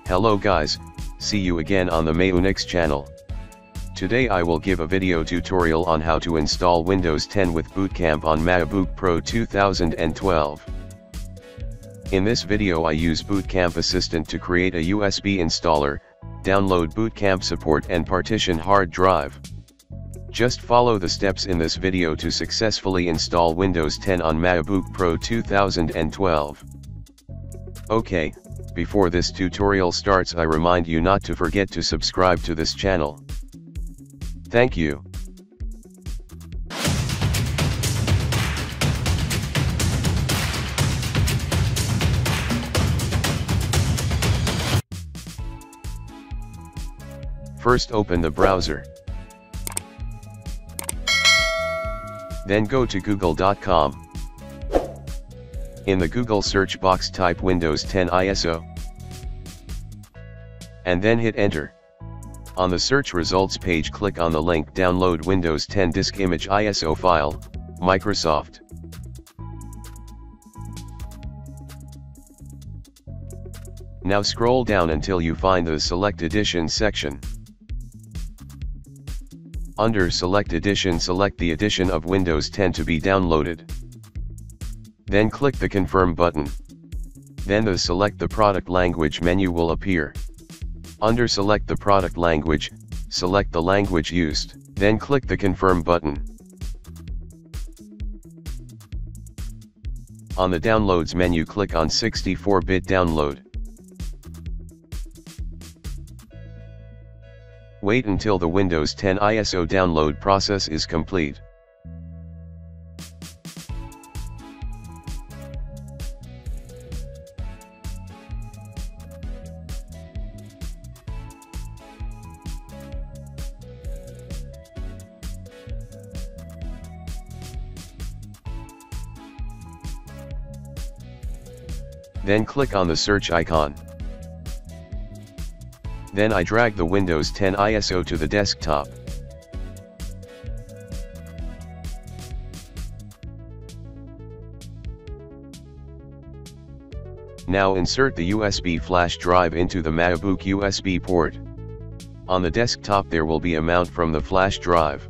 Hello guys, see you again on the Mayunix channel. Today I will give a video tutorial on how to install Windows 10 with Boot Camp on Macbook Pro 2012. In this video I use Boot Camp Assistant to create a USB installer, download Boot Camp support and partition hard drive. Just follow the steps in this video to successfully install Windows 10 on Macbook Pro 2012. Okay, before this tutorial starts I remind you not to forget to subscribe to this channel. Thank you. First open the browser. Then go to google.com. In the Google search box type Windows 10 ISO. And then hit enter. On the search results page click on the link Download Windows 10 Disk Image ISO File, Microsoft. Now scroll down until you find the Select Edition section. Under Select Edition select the edition of Windows 10 to be downloaded. Then click the Confirm button. Then the Select the Product Language menu will appear. Under Select the Product Language, select the language used, then click the Confirm button. On the Downloads menu click on 64-bit download. Wait until the Windows 10 ISO download process is complete. Then click on the search icon. Then I drag the Windows 10 ISO to the desktop. Now insert the USB flash drive into the Macbook USB port. On the desktop there will be a mount from the flash drive.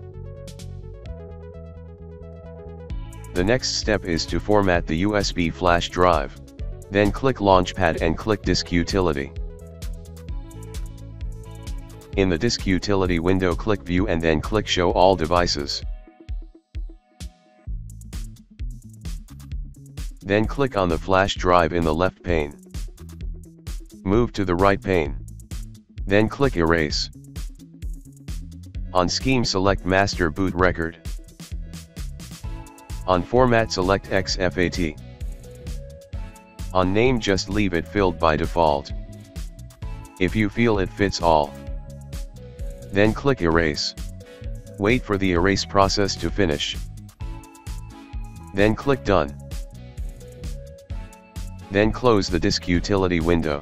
The next step is to format the USB flash drive. Then click Launchpad and click Disk Utility. In the Disk Utility window click View and then click Show All Devices. Then click on the flash drive in the left pane. Move to the right pane. Then click Erase. On Scheme select Master Boot Record. On Format select XFAT. On Name just leave it filled by default. If you feel it fits all, then click Erase. Wait for the erase process to finish. Then click Done. Then close the Disk Utility window.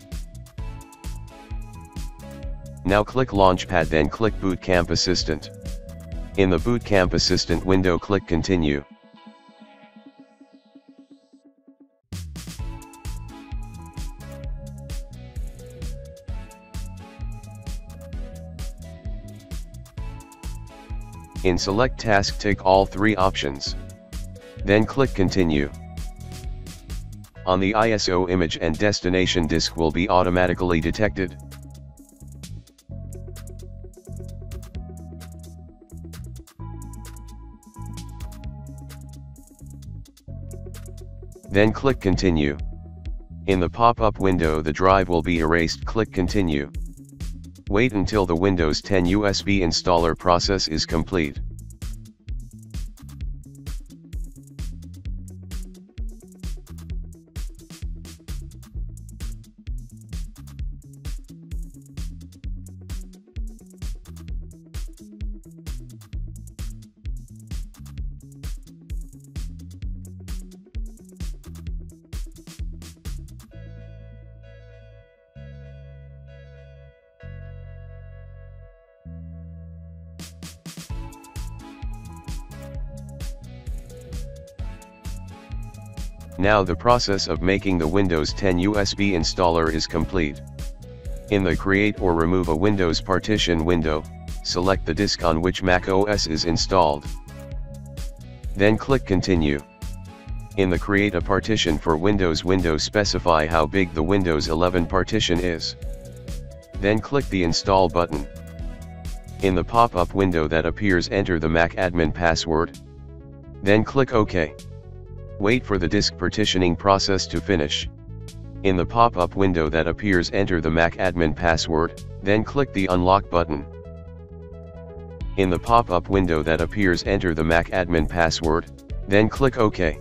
Now click Launchpad then click Boot Camp Assistant. In the Boot Camp Assistant window click Continue. In Select Task tick all three options. Then click Continue. On the ISO image and destination disk will be automatically detected. Then click Continue. In the pop-up window the drive will be erased. Click Continue. Wait until the Windows 10 USB installer process is complete. Now the process of making the Windows 10 USB installer is complete. In the Create or Remove a Windows Partition window, select the disk on which Mac OS is installed. Then click Continue. In the Create a Partition for Windows window, specify how big the Windows 11 partition is. Then click the Install button. In the pop-up window that appears, enter the Mac admin password. Then click OK. Wait for the disk partitioning process to finish. In the pop-up window that appears, enter the Mac admin password, then click the Unlock button. In the pop-up window that appears, enter the Mac admin password, then click OK.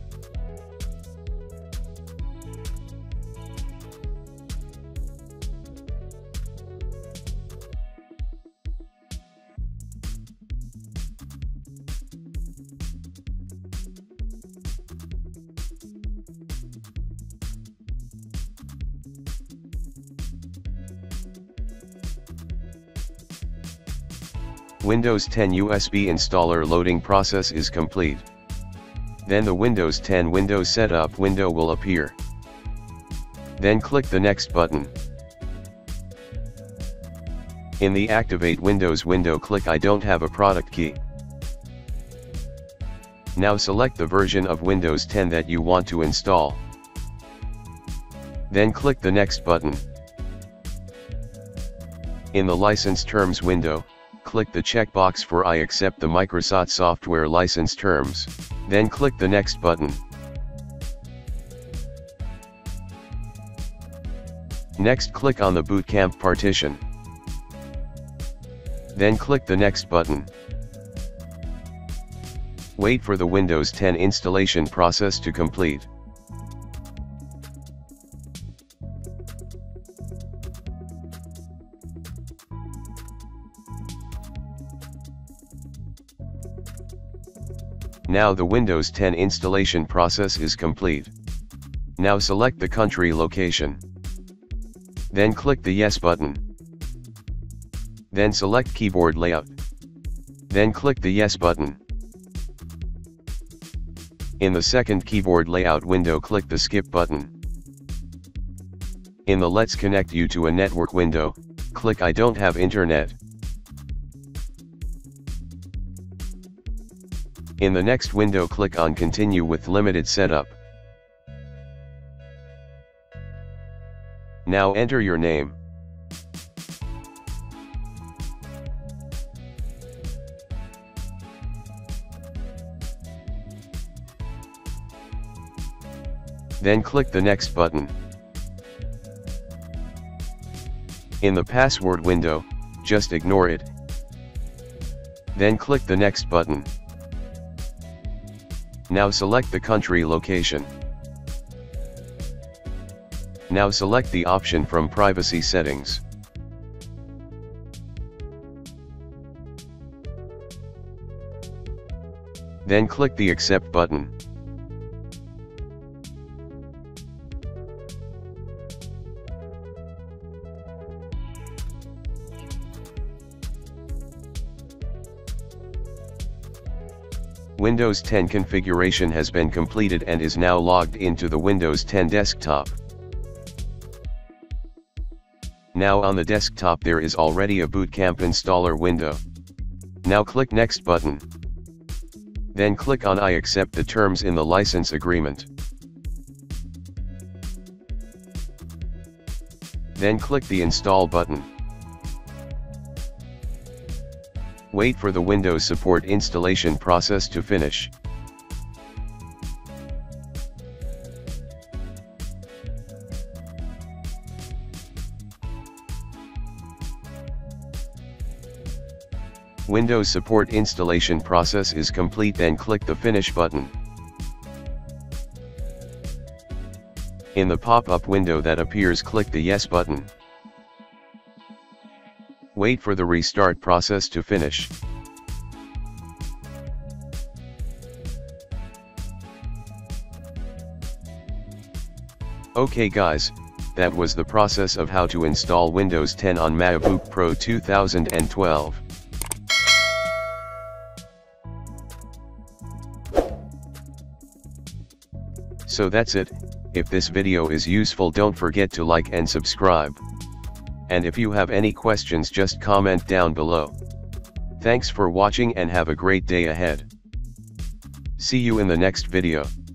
Windows 10 USB installer loading process is complete. Then the Windows 10 Windows Setup window will appear. Then click the Next button. In the Activate Windows window, click I don't have a product key. Now select the version of Windows 10 that you want to install. Then click the Next button. In the License Terms window, click the checkbox for I accept the Microsoft software license terms, then click the Next button. Next, click on the Boot Camp partition. Then click the Next button. Wait for the Windows 10 installation process to complete. Now the Windows 10 installation process is complete. Now select the country location. Then click the Yes button. Then select keyboard layout. Then click the Yes button. In the second keyboard layout window, click the Skip button. In the Let's Connect You to a Network window, click I don't have internet. In the next window, click on Continue with Limited Setup. Now enter your name. Then click the Next button. In the password window, just ignore it. Then click the Next button. Now select the country location. Now select the option from Privacy Settings. Then click the Accept button. Windows 10 configuration has been completed and is now logged into the Windows 10 desktop. Now on the desktop there is already a Boot Camp installer window. Now click Next button. Then click on I accept the terms in the license agreement. Then click the Install button. Wait for the Windows Support installation process to finish. Windows Support installation process is complete, then click the Finish button. In the pop-up window that appears, click the Yes button. Wait for the restart process to finish. Okay guys, that was the process of how to install Windows 10 on Macbook Pro 2012. So that's it. If this video is useful, don't forget to like and subscribe. And if you have any questions, just comment down below. Thanks for watching and have a great day ahead. See you in the next video.